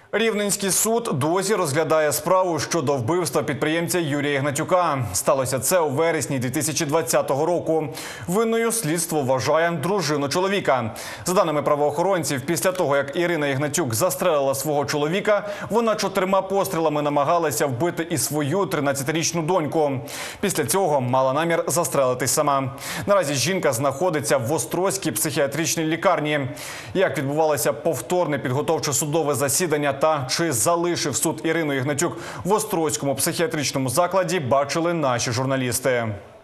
Рівненський суд досі розглядає справу щодо вбивства підприємця Юрія Ігнатюка. Сталося це у вересні 2020 року. Винною слідство вважає дружину чоловіка. За даними правоохоронців, після того, як Ірина Ігнатюк застрелила свого чоловіка, вона 4 пострілами намагалася вбити і свою 13-річну доньку. Після цього мала намір застрелитись сама. Наразі жінка знаходиться в Острозькій психіатричній лікарні. Як відбувалося повторне підготовче судове засідання та чи залишив суд Ірину Ігнатюк в Острозькому психіатричному закладі, бачили наші журналісти.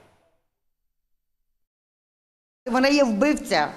Вона є вбивця.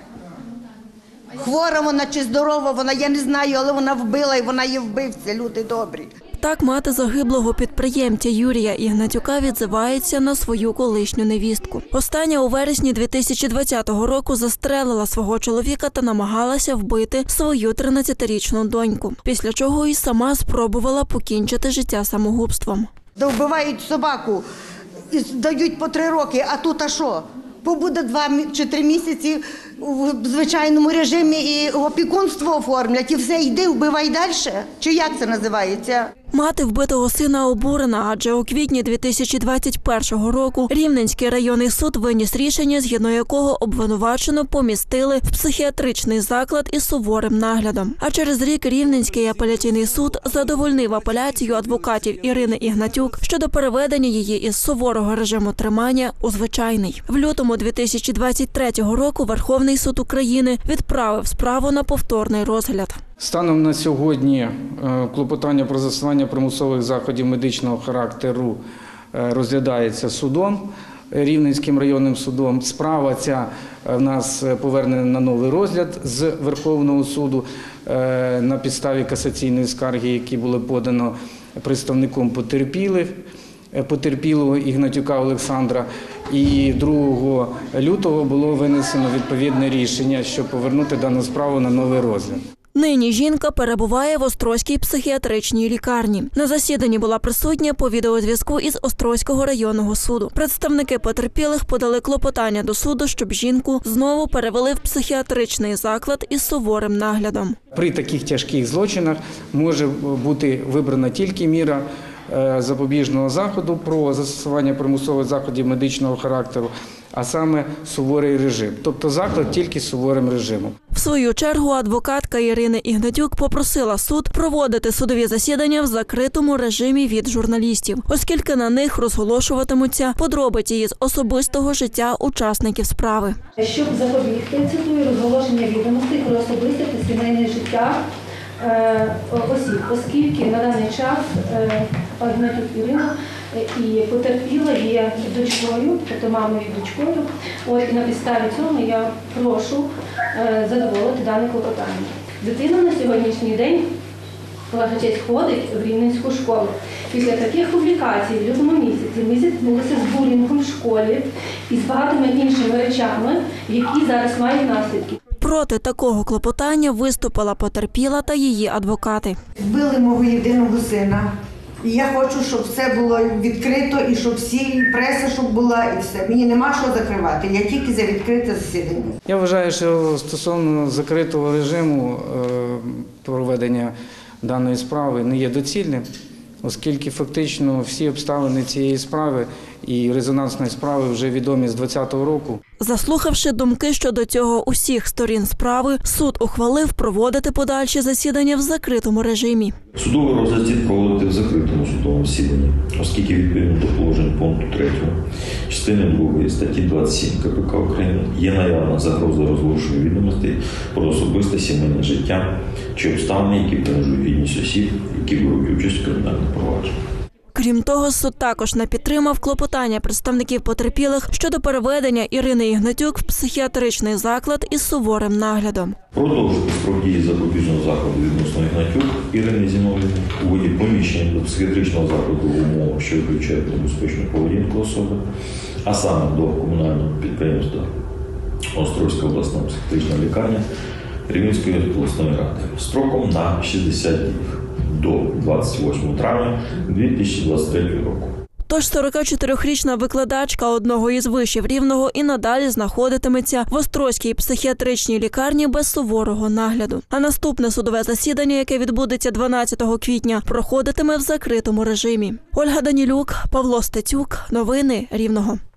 Хвора вона чи здорова, вона, я не знаю, але вона вбила і вона є вбивця, люди добрі. Так мати загиблого підприємця Юрія Ігнатюка відзивається на свою колишню невістку. Остання у вересні 2020 року застрелила свого чоловіка та намагалася вбити свою 13-річну доньку, після чого і сама спробувала покінчити життя самогубством. Вбивають собаку і дають по 3 роки, а тут а що? Побуде 2 чи 3 місяці в звичайному режимі і опікунство оформлять, і все, йди, вбивай далі? Чи як це називається? Мати вбитого сина обурена, адже у квітні 2021 року Рівненський районний суд виніс рішення, згідно якого обвинувачену помістили в психіатричний заклад із суворим наглядом. А через рік Рівненський апеляційний суд задовольнив апеляцію адвокатів Ірини Ігнатюк щодо переведення її із суворого режиму тримання у звичайний. В лютому 2023 року Верховний суд України відправив справу на повторний розгляд. Станом на сьогодні клопотання про застосування примусових заходів медичного характеру розглядається судом, Рівненським районним судом. Справа ця в нас повернена на новий розгляд з Верховного суду на підставі касаційної скарги, які були подано представником потерпілого Ігнатюка Олександра. І 2 лютого було винесено відповідне рішення, щоб повернути дану справу на новий розгляд. Нині жінка перебуває в Острозькій психіатричній лікарні. На засіданні була присутня по відеозв'язку із Острозького районного суду. Представники потерпілих подали клопотання до суду, щоб жінку знову перевели в психіатричний заклад із суворим наглядом. При таких тяжких злочинах може бути вибрана тільки міра запобіжного заходу про застосування примусових заходів медичного характеру, а саме суворий режим. Тобто заклад тільки з суворим режимом. В свою чергу адвокатка Ірини Ігнатюк попросила суд проводити судові засідання в закритому режимі від журналістів, оскільки на них розголошуватимуться подробиці із особистого життя учасників справи. Щоб запобігти, цитую, розголошення відомостей про особисте та сімейне життя осіб, оскільки на даний час Ігнатюк Ірина і потерпіла є дочкою, тобто мамою і дочкою. І на підставі цього я прошу задоволити дане клопотання. Дитина на сьогоднішній день, ваша честь, ходить в Рівненську школу. Після таких публікацій в лютому місяці ми зіткнулися з булінгом в школі і з багатими іншими речами, які зараз мають наслідки. Проти такого клопотання виступила потерпіла та її адвокати. Вбили мого єдиного сина. І я хочу, щоб все було відкрито, і щоб всі, преса, щоб була, і все. Мені нема що закривати, я тільки за відкрите засідання. Я вважаю, що стосовно закритого режиму проведення даної справи не є доцільним, оскільки фактично всі обставини цієї справи і резонансної справи вже відомі з 2020 року. Заслухавши думки щодо цього усіх сторін справи, суд ухвалив проводити подальші засідання в закритому режимі. Судовий розгляд слід проводити в закритому судовому засіданні, оскільки відповідно до положень пункту 3 частини 2 статті 27 КПК України є наявна загроза розголошення відомостей про особисте сімейне життя чи обставини, які принижують гідність осіб, які беруть участь в кримінальних провадженнях. Крім того, суд також не підтримав клопотання представників потерпілих щодо переведення Ірини Ігнатюк в психіатричний заклад із суворим наглядом. Продовжити строк дії запобіжного заходу відносно Ігнатюк Ірини Зіновіївни у виді поміщення до психіатричного закладу в умовах, що включають небезпечну поведінку особи, а саме до комунального підприємства Острозька обласна психіатрична лікарня Рівненської обласної ради строком на 60 днів до 28 травня 2023 року. Тож 44-річна викладачка одного із вишів Рівного і надалі знаходитиметься в Острозькій психіатричній лікарні без суворого нагляду. А наступне судове засідання, яке відбудеться 12 квітня, проходитиме в закритому режимі. Ольга Данілюк, Павло Стецюк. Новини Рівного.